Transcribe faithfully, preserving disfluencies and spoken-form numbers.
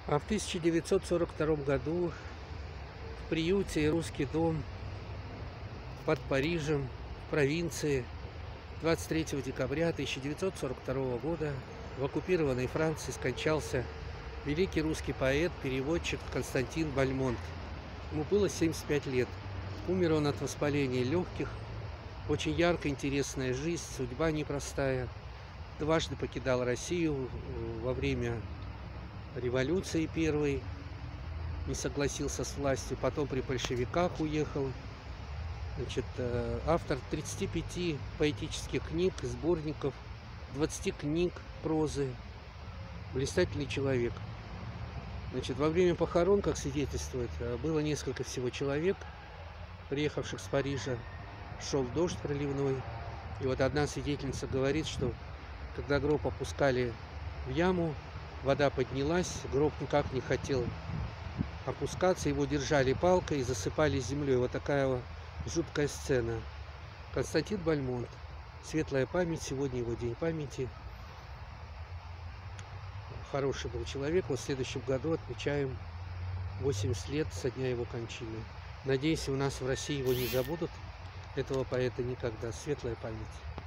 А в тысяча девятьсот сорок втором году в приюте «Русский дом» под Парижем, в провинции, двадцать третьего декабря тысяча девятьсот сорок второго года в оккупированной Франции скончался великий русский поэт, переводчик Константин Бальмонт. Ему было семьдесят пять лет. Умер он от воспаления легких. Очень яркая, интересная жизнь, судьба непростая. Дважды покидал Россию во время революции первой, не согласился с властью, потом при большевиках уехал. Значит, автор тридцати пяти поэтических книг, сборников, двадцати книг прозы. Блистательный человек. Значит, во время похорон, как свидетельствует, было несколько всего человек, приехавших с Парижа. Шел дождь проливной. И вот одна свидетельница говорит, что когда гроб опускали в яму, вода поднялась, гроб никак не хотел опускаться, его держали палкой и засыпали землей. Вот такая вот жуткая сцена. Константин Бальмонт. Светлая память, сегодня его день памяти. Хороший был человек. Вот в следующем году отмечаем восемьдесят лет со дня его кончины. Надеюсь, у нас в России его не забудут, этого поэта, никогда. Светлая память.